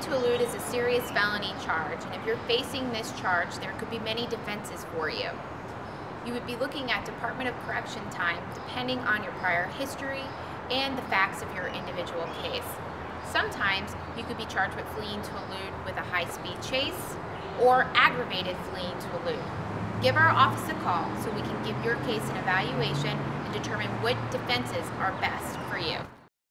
to elude is a serious felony charge, and if you're facing this charge, there could be many defenses for you. You would be looking at Department of Correction time depending on your prior history and the facts of your individual case. Sometimes you could be charged with fleeing to elude with a high-speed chase or aggravated fleeing to elude. Give our office a call so we can give your case an evaluation and determine what defenses are best for you.